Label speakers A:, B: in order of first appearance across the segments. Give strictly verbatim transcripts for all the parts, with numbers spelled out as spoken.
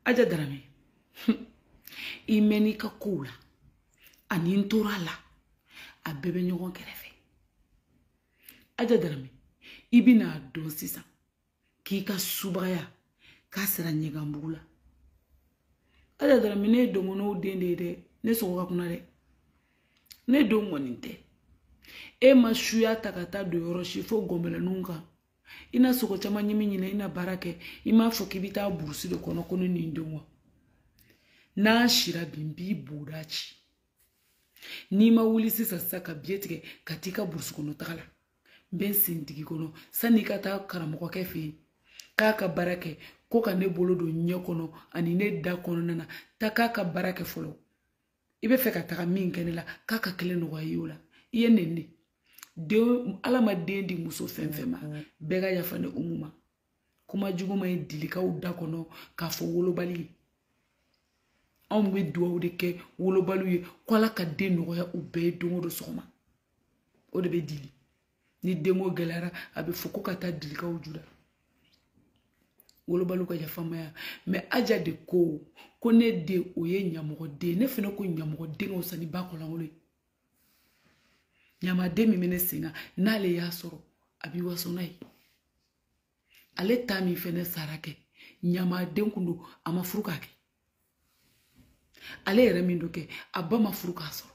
A: Aja Dramé. I meni ka koula. Ani ntora la. A bebe nyogon kerefe. Aja Dramé. I bina don sisan. Ki ka subaya. Ka sera nyegambula. Aja Dramé ne dongono dende de. Ne soka kuna de. Ne dongo ninte. E ma shuya takata do yoroshi fo gombele nunga. Ina soko chama nyimi nyina ina barake. Ima fo kibita burusi de kono kono ni ndongo. Na shira bimbi burachi. Nima wuli sisa saka bietike katika burusi kono takala. Ben sintiki kono. Sani kata karamoko kefi. Kaka barake. Koka ne bolo do nyokono. Ani ne da kono nana. Ta kaka barake folo. Ibe feka taka minkene la. Kaka kele no wayola. Iye nene. De alama dendi muso fenfema. Bega yafane umuma. Kuma juguma e dilika u da kono. Kafo wolo bali. Amwe duwa u deke wolo balu ye. Kwa la ka de no ya ube dongo do soma. O de be dili. Ni demo gelara. Abe foko kata dilika u juda. Wolo balu ka yafama ya. Me aja de ko. Kone de oye nyamogo de. Ne fene ko nyamogo de nga usani bako la ngole. Nyama de mi mene singa. Nale ya soro. Abi wasonai. Ale tami fene sarake. Nyama de nkundu ama furuka ke. Ale ere mindoke. Abba ma furuka soro.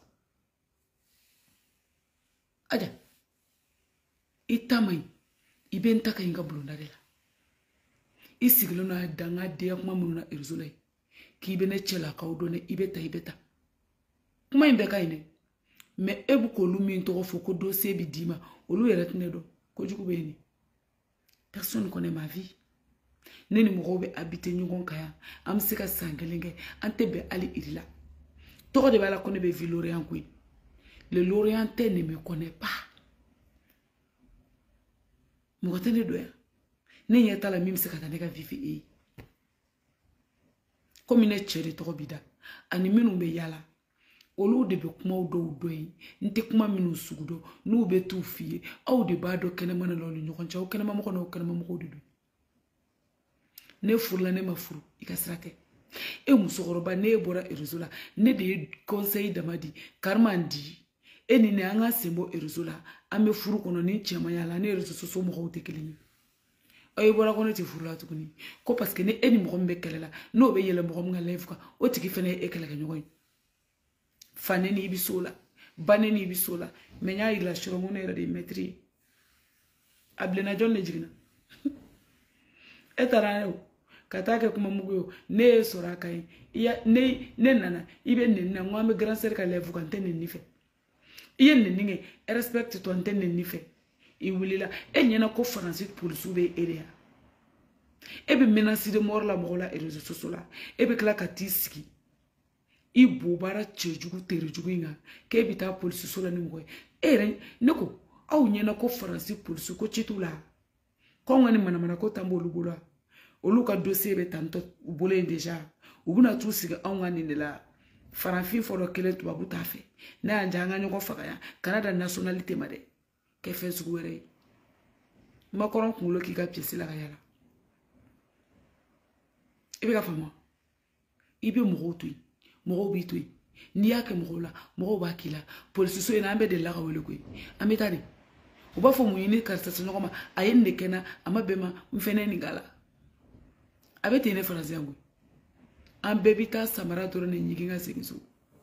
A: Aja. Itamai. Ibe ntaka inga bulundarela. Isigilo na danga de kuma mununa irzulai. Ki ibe ne chela kaudone ibeta ibeta. Kuma imbeka ine. Me ebu kolu minto foko dossier bi dima. Olu yeretne do. Kojuku beni. Personne ne connaît ma vie. Neni mogobe habite nyugon kaya. Amsika sangelenge. Antebe ali irila. Toko de bala kone be vi Lorient kui. Le Lorientais ne me connaît pas. Mugotene doya. Ne yeta la mime se kataneka vivi e. Comme ne chere toko bida. Ani minu be yala. Olu de be kuma do do yi. Nte kuma minu sugudo. Nu be tu fiye. Au de bado kene mana lolu nyokoncha. O kene mamoko na o kene mamoko dudu. Ne furla ne ma furu. Ika srate. E musokoroba ne bora erizula. Ne de conseil damadi. Karmandi. E ni ne anga sembo erizula. Ame furu kono ni chema yala. Ne erizo soso moko utekelini. Oye bora kono ti furla tukuni. Ko paske ne eni moko mbe kelela. No be yele moko mga lefuka. O tiki fene ekelega nyokoyi. Faneni ibisola. Baneni ibisola. Menya ila shiromune ila de metri. Ablena John le jigina. Etara yo. Katake kuma mugo ne sora kai. Iya ne ne nana. Ibe ne na ngwame grand sœur ka lefu kan tenne nife. Iye ne ninge respect to antenne nife. I wulila e nyena ko français pour soube area. Ebe menace de mort la mola et réseaux sociaux la. Ebe kla katiski. I bobara chejugu terejugu inga. Ke bita police sola ni ngoy. Ere neko au nyena ko français police ko chitula. Ko ngani mana mana ko tambo lugula. Oluka dossier be tanto ubole déjà. Ubuna tout siga au ngani de la Faranfi foro kele tubabu tafe. Na njanga nyoko fakaya. Canada nationalité made. Ke fe suguere. Makoron kungulo ki ka pièce la yala. Ibe ka famo. Ibe mo tui. Mo bi tui. Ni yake mo la, mo ba kila. Police so ina ambe de la wele koi. Ametari. Uba fo muyini karta sinoma ayende kena amabema mfene ngala. Abete ine fraze yangu. Ambebita samara toro ne nyiginga segiso.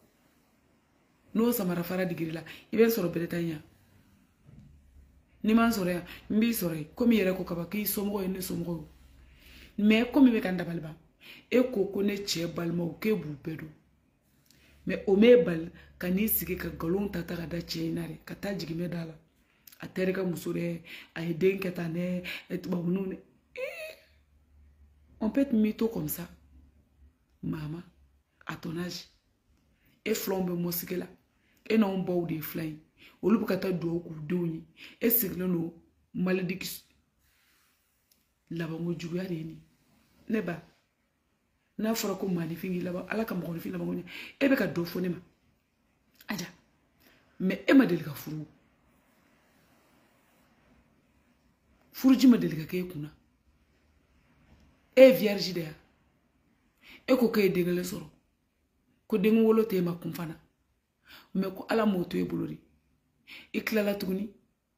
A: No samara fara digirila. Ibe soro beletanya. Ni man soro ya. Mbi soro. Komi yere ko kabaki somo ene somo. Me komi be kanda balba. E koko ne che balma o ke bu pedo. Me o me bal kani sigi ka galon tata kada che inare. Kata jigi me dala. Atereka musore. Aye denketa ne. Et babunune. On peut être mytho comme ça. Maman, à ton âge. Et flambe mosikela. Et non bau de fly. Ou le bukata do ku doni. Et siglo no maledicus. Laba mo juya reni. Neba. Na fora ko manifingi laba ala kam ko fi laba ngonya. E be ka do fo nema. Aja. Mais e ma delika furu. Furuji ma delika ke kuna. E vierge de. e ko ke dengele soro ko dengu wolo te ma kumfana me ko ala moto e bulori iklala tuguni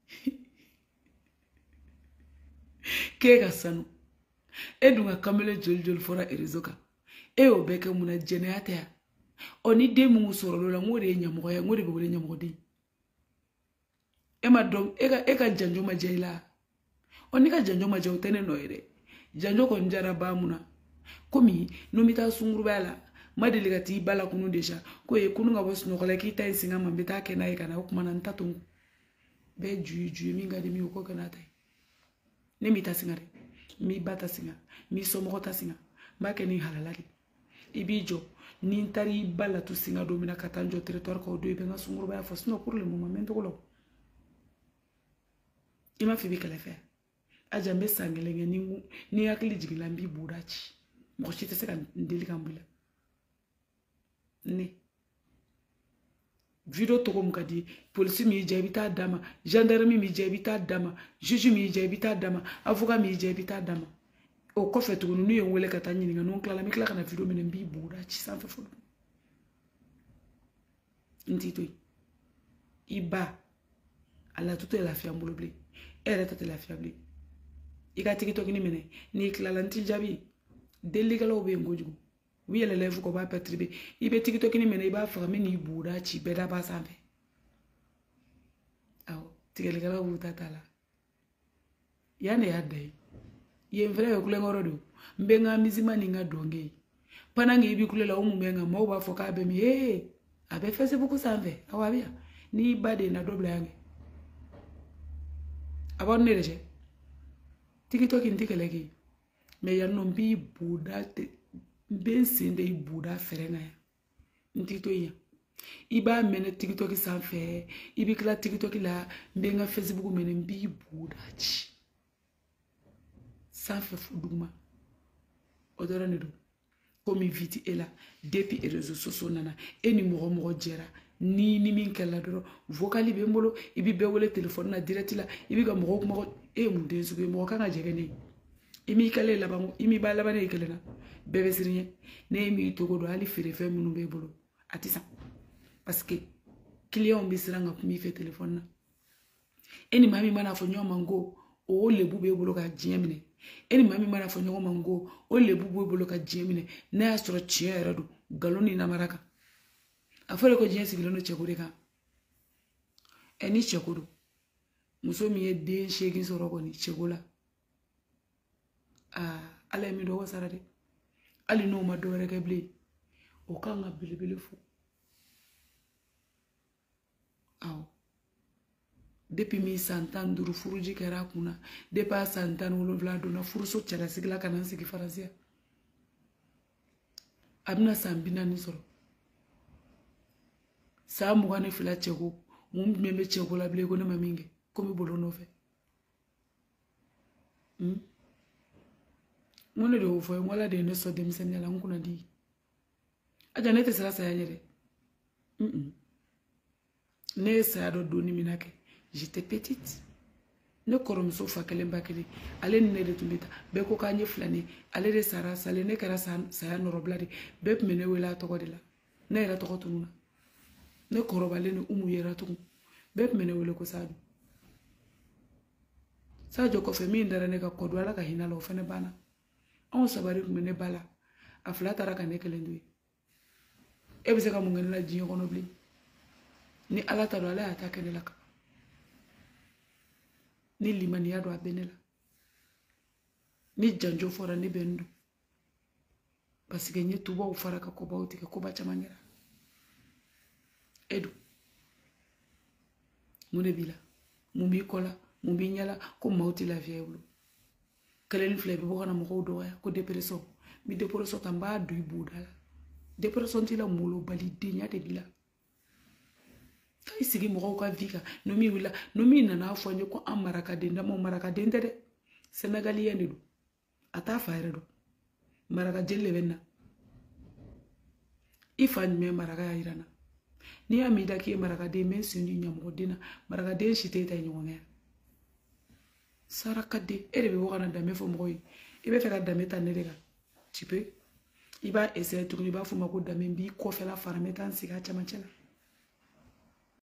A: ke ga sanu e dunga kamele jol jol fora erizoka e obeke muna jeneyate ya oni de mu soro lola ngore nyamo ya ngore be wole nyamo de e ma dom e ga e ga janjo ma jela oni ka janjo ma jawtene noire janjo ko njara ba muna komi no mita sunguru bala madeli ga ti bala kunu deja ko e kunu ga bosu no kola ki tay singa mambita ke na e kana ko mana ntatu be ju ju mi ga de mi ko kana tay ne mita singare mi bata singa mi somo ta singa ba ke ni halalali ibijo ni ntari bala tu singa do mina katanjo territoire ko do be nga sunguru ba fo sino pour le moment to ko lo ima fi bi kala fe aja mbe sangelenge ni ni akili jigila mbi burachi mo chite se kan ndeli kambula ne video to ko mukadi police mi jebita dama gendarmerie mi jebita dama juge mi jebita dama avocat mi jebita dama o ko fe to nu ye wele kata nyini nga non kala mi kala kana video mene mbi burachi sans fe fo ntito iba ala tuto la fiambulo blé era tata la fiable ika TikTok ni mene ni klala nti jabi deligala obe ngojugo wiyele levu ko ba petribe ibe TikTok ni mene iba fa meni bura chi beda ba sambe aw tigeligala wuta tala yane yadde ye mvele yo kule ngorodo mbenga mizima ninga donge panange ibi kulela umu mbenga mo ba foka be mi eh abe Facebook sambe awabia ni bade na double yange abon ne leje TikTok indikeleki me ya no bi buda te ben sinde buda ferena ya ntito ya iba mene TikTok sanfe ibi kla TikTok la mbenga Facebook mene bi buda chi sanfe fuduma odora ne do komi viti ela depuis les réseaux sociaux nana eni mo mo jera ni ni min kala doro vocali be mbolo ibi be wole téléphone na direct la ibi ga mo mo e mu de su be mo kanga jegene imi kale la bango imi bala bane kale na bebe sirigne ne mi to go do ali fere fe munu be bolo atisa parce que client bi siranga mi fe téléphone na eni mami mana fo nyoma ngo o le bu be bolo ka jemine eni mami mana fo nyoma ngo o le bu be bolo ka jemine na astro chiera do galoni na maraka afore ko jensi gilono chekure ka eni chekuru muso mi e de shegi soro ko ni chekula ah ala mi do wasarade ali no ma do reke ble o kanga bilibili fu aw depuis mi santan duru furuji kera kuna depuis santan wolo vlado na furuso chara sigla kana sigi farasia abna sambina ni soro sa mugane fila chego mum meme chego la ble ko na maminge komi bolo no fe hm mone do fo ngola de ne so dem sen la nguna di aja nete sala sa yanyere hm ne sa do do ni minake j'étais petite ne korom so fa kele mbakeli ale ne de tumbita be ko kanye flani ale de sara sale ne kara sa sa no robladi be mene wela to godila ne ra to ko tununa ne korobale ne umu yera tu be mene wele ko sadu sajo ko fe mi ndara ne ka kodwa la ka hinala o fene bana on sabari ko mene bala afla tara ka ne kelendui e be se ka mungena la jiyo kono bli ni ala ta do ala atake ne la ka ni limani ya do abenela ni janjo fora ni bendu parce que nyetu ba ufara ka ko ba utike ko ba chamangera edu mune bila mumbi kola mumbi nyala ko mauti la viewlo kelen flebe bo kana mo do ya ko depression mi depression tamba du budala depression tila mulo bali dinya de bila kai sigi mo ka vika no mi wila no mi na na fonyo ko amaraka de ndamo maraka de ndede senegalien du ata faire do maraka jelle benna ifan me maraka ya irana ni amida ki maraka de men sindi nyamo dina maraka de shite ta nyonga saraka de erebe wona dame fo moy ibe fera dame ta nerega tu peux i b'a essayer tuguni i b'a fɔ ma ko danbe n b'i kɔfɛla fara n bɛ taa n sigi a cɛmancɛ la